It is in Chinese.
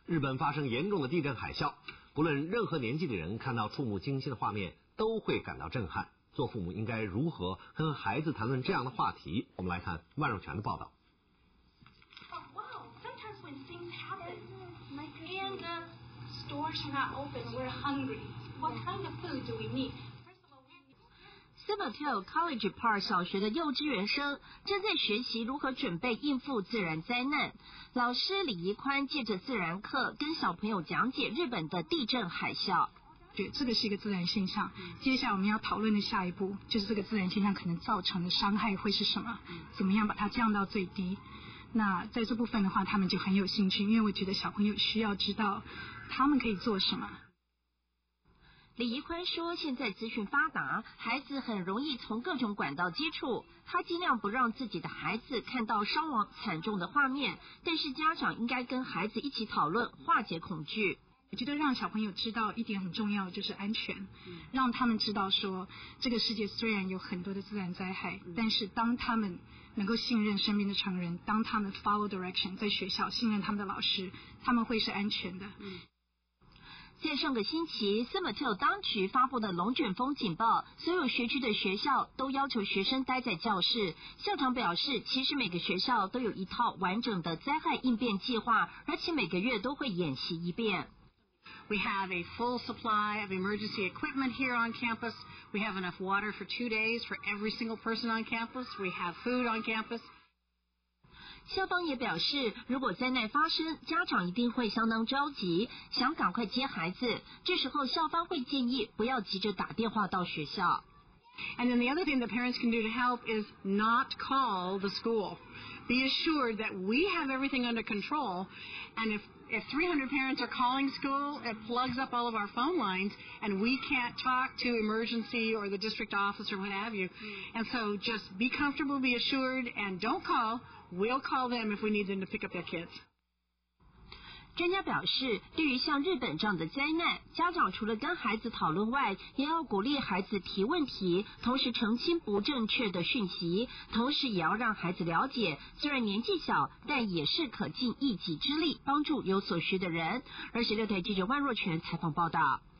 日本发生严重的地震海啸，不论任何年纪的人看到触目惊心的画面，都会感到震撼。做父母应该如何跟孩子谈论这样的话题？我们来看万若泉的报道。 Wow, sometimes when things happen and the stores are not open, we're hungry. What kind of food do we need? Summerhill College Park 小学的幼稚园生正在学习如何准备应付自然灾难。老师李怡宽借着自然课跟小朋友讲解日本的地震海啸。 对，这个是一个自然现象。接下来我们要讨论的下一步就是这个自然现象可能造成的伤害会是什么？怎么样把它降到最低？那在这部分的话，他们就很有兴趣，因为我觉得小朋友需要知道他们可以做什么。 李怡宽说，现在资讯发达，孩子很容易从各种管道接触，他尽量不让自己的孩子看到伤亡惨重的画面，但是家长应该跟孩子一起讨论，化解恐惧。 我觉得让小朋友知道一点很重要，就是安全，让他们知道说这个世界虽然有很多的自然灾害，但是当他们能够信任身边的成人，当他们 follow direction， 在学校信任他们的老师，他们会是安全的。 在上个星期 Summerhill 当局发布的龙卷风警报，所有学区的学校都要求学生待在教室。校长表示，其实每个学校都有一套完整的灾害应变计划，而且每个月都会演习一遍。 We have a full supply of emergency equipment here on campus. We have enough water for 2 days for every single person on campus. We have food on campus. 校方也表示，如果灾难发生，家长一定会相当着急，想赶快接孩子。这时候校方会建议不要急着打电话到学校。 And then the other thing that parents can do to help is not call the school. Be assured that we have everything under control, and if 300 parents are calling school, it plugs up all of our phone lines, and we can't talk to emergency or the district office or what have you. And so just be comfortable, be assured, and don't call. We'll call them if we need them to pick up their kids. 专家表示，对于像日本这样的灾难，家长除了跟孩子讨论外，也要鼓励孩子提问题，同时澄清不正确的讯息，同时也要让孩子了解，虽然年纪小，但也是可尽一己之力帮助有所需的人。26台记者万若泉采访报道。